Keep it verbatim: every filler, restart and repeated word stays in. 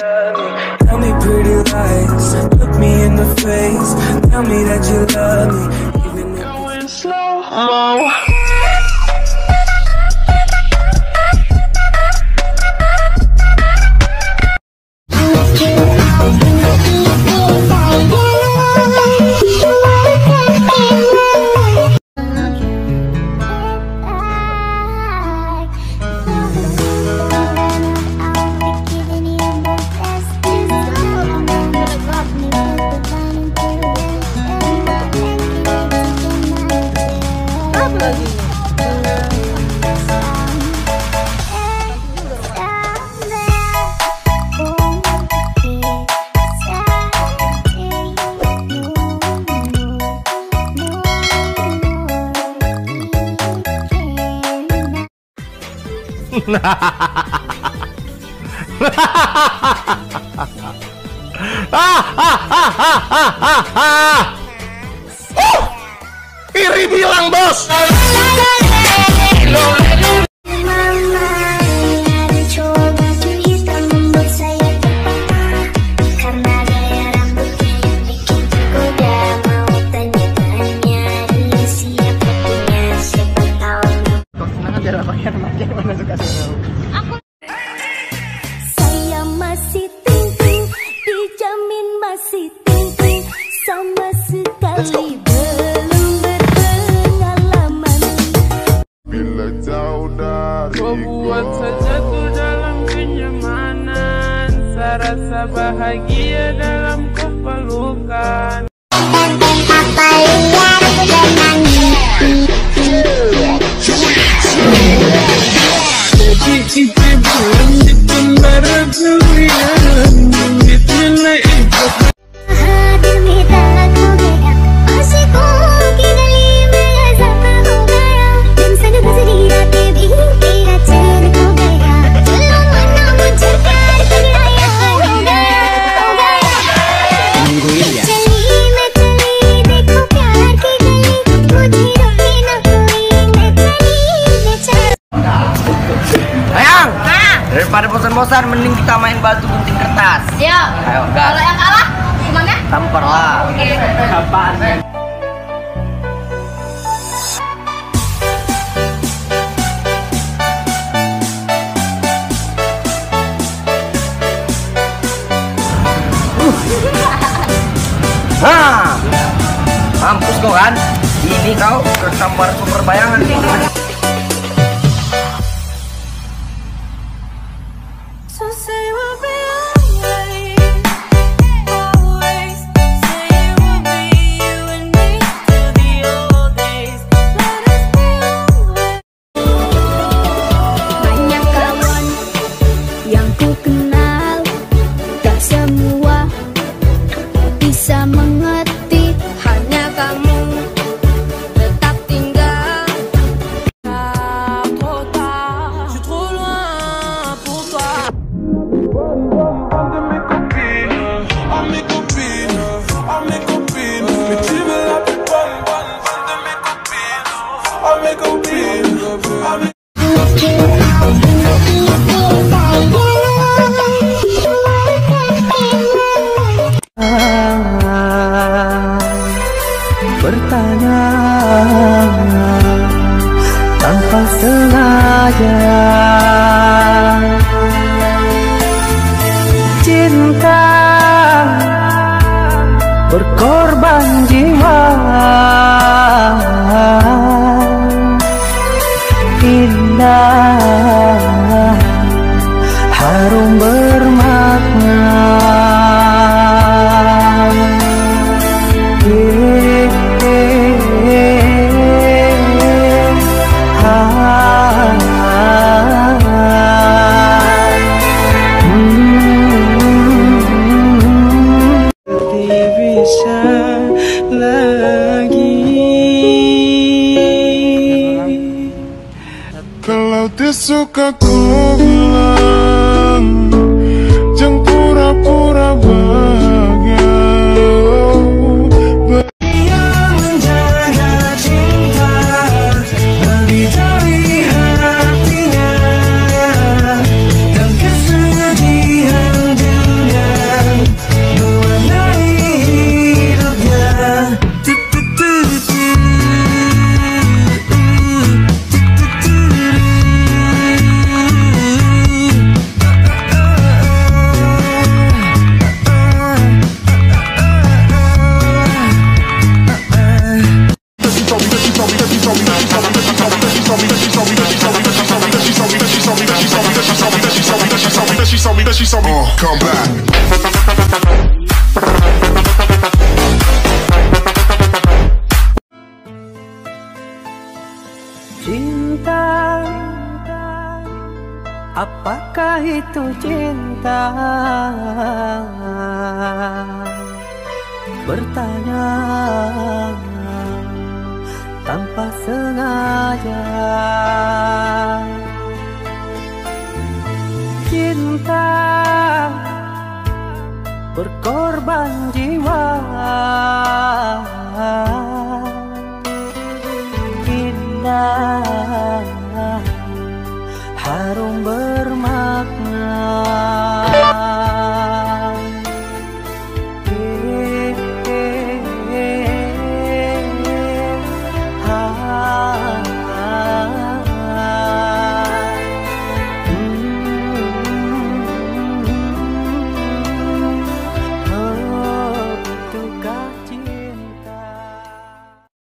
Tell me pretty lies, look me in the face, tell me that you love me, even if going slow-mo. Oh, Iri bilang bos. Saya masih tinggi, dijamin masih tinggi, sama sekali belum berpengalaman. Bila jauh dari Kau buat saja tuh dalam kenyamanan, saya rasa bahagia dalam kepelukan. Daripada bosan-bosan, mending kita main batu gunting kertas. Siap. Ayo, gas. Kalau yang kalah, gimana? Tampar lah. Oke. Apaan? Hah, mampus kau kan? Ini kau tersambar super bayangan nih. So say we'll be always, always. Say it will be you and me till the old days. Let us be always. Banyak kawan yang ku kenal, tak semua bisa mengerti. Hanya kamu tetap tinggal. Trop tard, je suis trop loin pour toi. bertanya tanpa sengaja. Cinta berkorban jiwa, indah harum bermakna. Kalau disuka ku bilang, jangan pura-pura bahagia. Yang menjaga cinta lebih dari hatinya, dan kesedihan said she saw me uh, come back. Cinta, apakah itu cinta? Bertanya tanpa sengaja. Cinta berkorban jiwa. Indah, harum bermakna.